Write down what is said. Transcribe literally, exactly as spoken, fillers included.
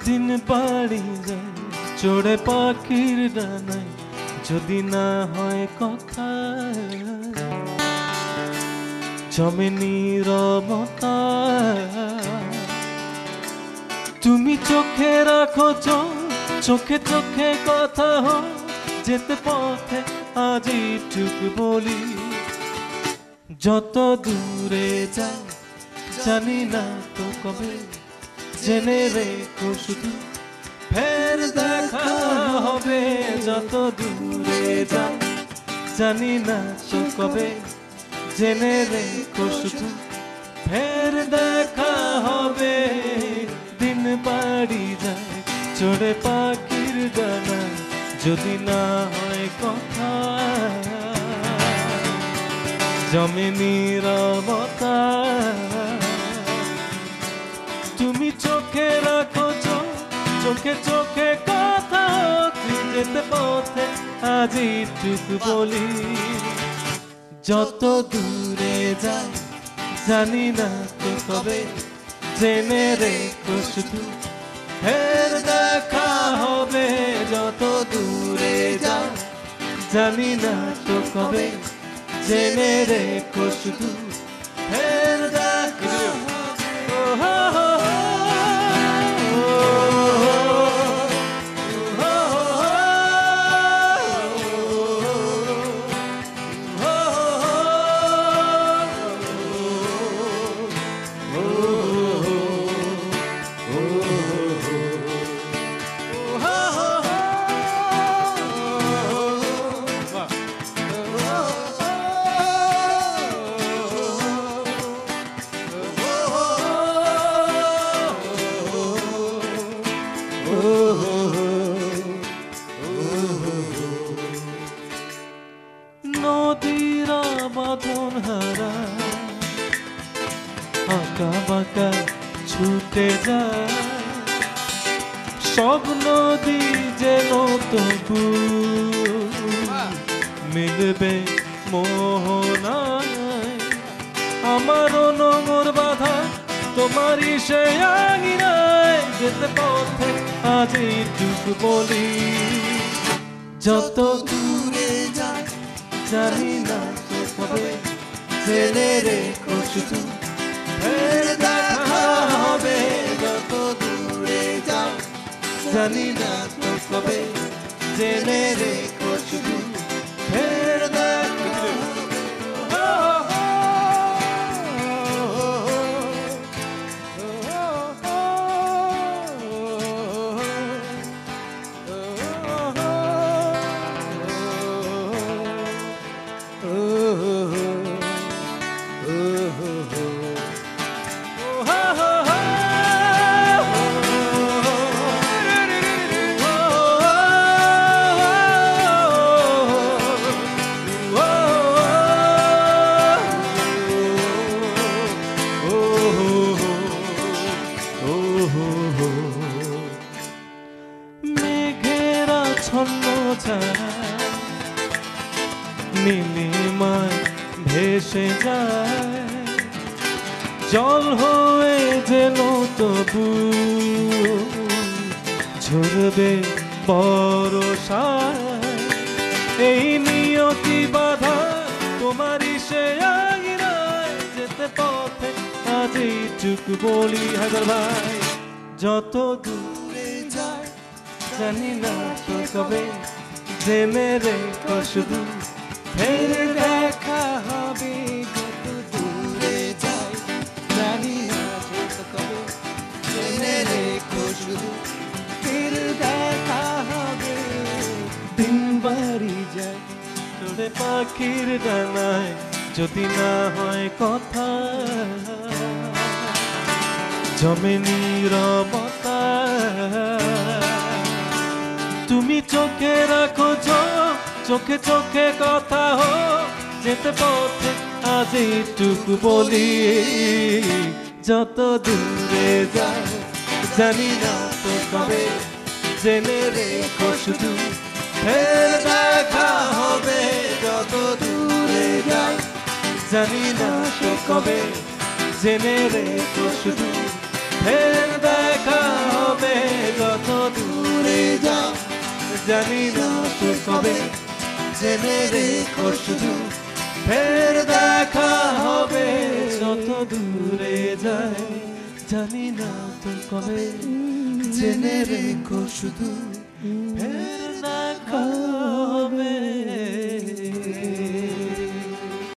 দিন বাড়ি যায় চড়ে পাখির ডানায়, যদি না হয় কথা জমে নীরবতা। তুমি চোখে রাখো চোখ, চোখে চোখে কথা হো, যেতে পথে আজ এইটুকু বলি, যত দূরে যাই জানি না তো কবে, জেনে রেখো শুধু ফের দেখা হবে। যত দূরে যাই জানি না তো কবে, জেনে রেখো শুধু ফের দেখা হবে। দিন বাড়ি যায় চড়ে পাখির ডানায়, যদি না হয় কথা জমে নীরবতা। তুমি চোখে রাখো চোখ, চোখে চোখে কথা, যেতে পথে আজ এইটুকু বলি, যত দূরে যাই জানি না তো কবে, জেনে রেখো শুধু ফের দেখা হবে। যত দূরে যাই জানি না তো কবে, জেনে রেখো শুধু ফের দেখা হবে। নদীরা বাঁধন হারা আঁকা বাঁকা ছুটে যায়, সব নদী যেন তবু মিলবে মোহনায়। আমারও নোংর বাধা তোমারই সে আঙিনায়, যেতে পথে আজ এইটুকু বলি, যত দূরে যাই জানি না তো কবে, জেনে রেখো শুধু ফের দেখা হবে। যত দূরে যাই জানি না তো কবে, জেনে রেখো শুধু ফের দেখা হবে। মেঘেরা ছন্ন ছাড়া নীলিমায় ভেসে যায়, জল হয়ে যেন তবু ঝরবে বর্ষায়। এই নিয়তি বাধা তোমারই সে আঙিনায়, যেতে পথে আজ এইটুকু বলি হাজার ভাই, যত দূরে যাই জানি না তো কবে, জেনে রেখো শুধু ফের দেখা হবে। যত দূরে যাই জানি না তো কবে, জেনে রেখো শুধু ফের দেখা হবে। দিন বাড়ি যায় চড়ে পাখির ডানায়, যদি না হয় কথা জমে নীরবতা। তুমি চোখে রাখো চোখ, চোখে চোখে কথা হো, যেতে পথে আজ এইটুকু বলি, যত দূরে যাই জানি না তো কবে, জেনে রেখো শুধু ফের দেখা হবে। যত দূরে যাই জানি না তো কবে, জেনে রেখো শুধু ফের দেখা হবে। জানি না তো কবে, জেনে রেখো শুধু ফের দেখা হবে যত দূরে যায়, জানি না তো কবে, জেনে রেখো শুধু